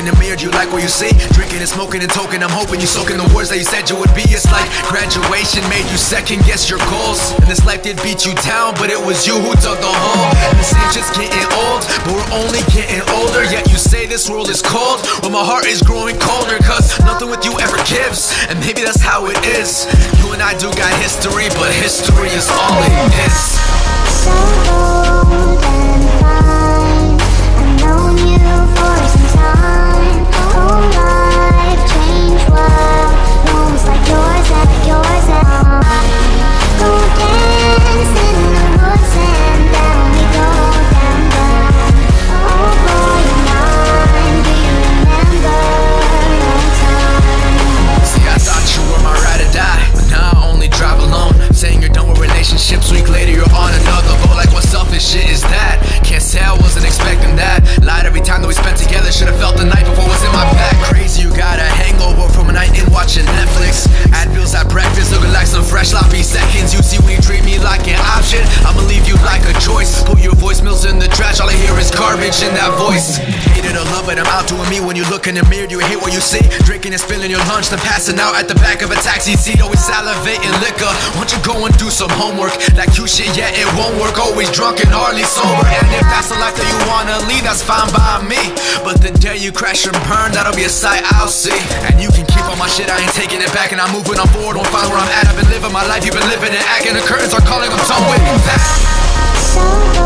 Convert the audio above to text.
in the mirror, do you like what you see? Drinking and smoking and toking, I'm hoping you soaking the words that you said you would be. It's like graduation made you second guess your goals, and this life did beat you down, but it was you who dug the hole. And the same shit's getting old, but we're only getting older. Yet you say this world is cold, well my heart is growing colder, cause nothing with you ever gives, and maybe that's how it is. You and I do got history, but history is all it is. So old and fine, I've known you for some time. Whole life changed well, homes like yours and mine. Go dance in the woods and down we go, down, down. Oh boy, you're mine, do you remember that time? See, I thought you were my ride or die, but now I only drive alone. Saying you're done with relationships, week later you're on another. But like, what selfish shit is that? Can't say I wasn't expecting that. Lied every time that we spent together, should've felt the night before was in my back. Crazy, you got a hangover from a night in watching Netflix. Advils at breakfast, looking like some fresh sloppy seconds. You see, when you treat me like an option, I'ma leave you like a choice. Put your voicemails in the trash, all I hear is garbage in that voice. Hate it or love it, I'm out doing me. When you look in the mirror, do you hate what you see? Drinking and spilling your lunch, then passing out at the back of a taxi seat. Always salivating liquor, why don't you go and do some homework? That cute shit, yeah, it won't work. Always drunk and hardly sober. And if that's the life that you wanna lead, that's fine by me. But the day you crash and burn, that'll be a sight I'll see. And you can keep all my shit, I ain't taking it back. And I'm moving on forward, won't find where I'm at. I've been living my life, you've been living it, acting. The curtains are calling, I'm done with that. So